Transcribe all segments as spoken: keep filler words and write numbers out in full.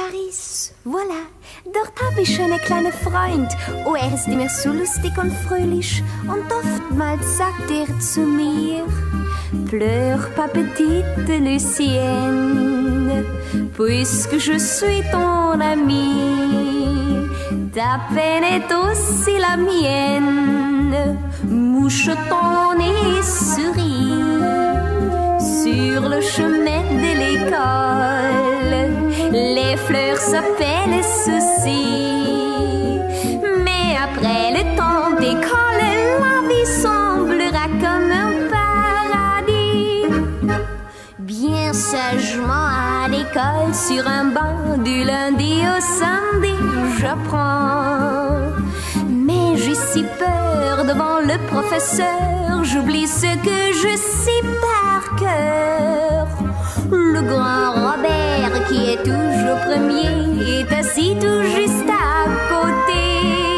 Paris, voilà. Dort hab ich einen kleinen Freund. Oh, er ist immer so lustig und fröhlich. Und oftmals sagt er zu mir: Pleure pas petite Lucienne, puisque je suis ton ami. Ta peine est aussi la mienne. Mouche ton nez, souris sur le chemin de l'école. Les fleurs s'appellent soucis, mais après le temps d'école, la vie semblera comme un paradis. Bien sagement à l'école, sur un banc, du lundi au samedi, j'apprends. Mais j'ai si peur devant le professeur, j'oublie ce que je sais par cœur. Le grand Robert, qui est toujours premier, est assis tout juste à côté.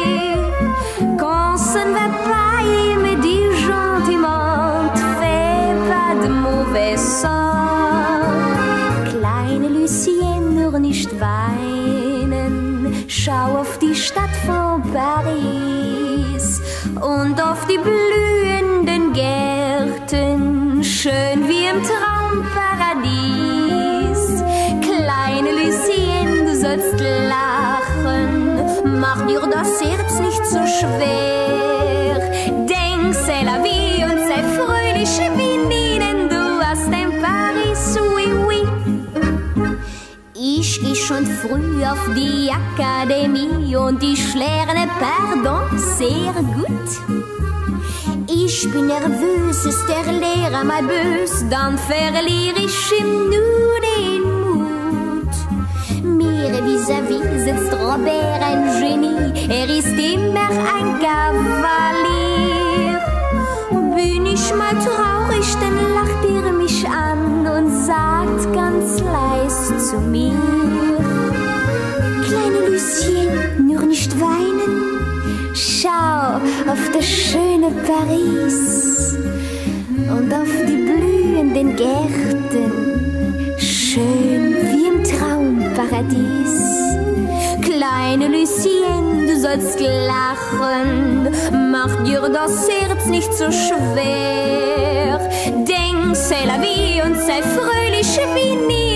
Quand ça ne va pas, il me dit gentiment: fais pas de mauvais sang. Kleine Lucienne, nur nicht weinen. Schau auf die Stadt von Paris und auf die blühenden Gärten, schön wie im Traumparadies. Kleine Lucienne, du sollst lachen, mach dir das Herz nicht so schwer. Denk, c'est la vie und sei fröhlich wie nie, denn du hast ein Paris, oui, oui. Ich geh schon früh auf die Akademie und ich lerne Pardon sehr gut. Ich bin nervös, ist der Lehrer mal bös, dann verliere ich ihm nur den Mut. Mir vis-à-vis sitzt Robert, ein Genie, er ist immer ein Kavalier. Bin ich mal traurig, dann lacht er mich an und sagt ganz leis zu mir: Kleine Lucienne, nur nicht weinen. Schau auf das schöne Paris und auf die blühenden Gärten, schön wie im Traumparadies. Kleine Lucienne, du sollst lachen, mach dir das Herz nicht so schwer. Denk, c'est la vie und sei fröhlich wie nie.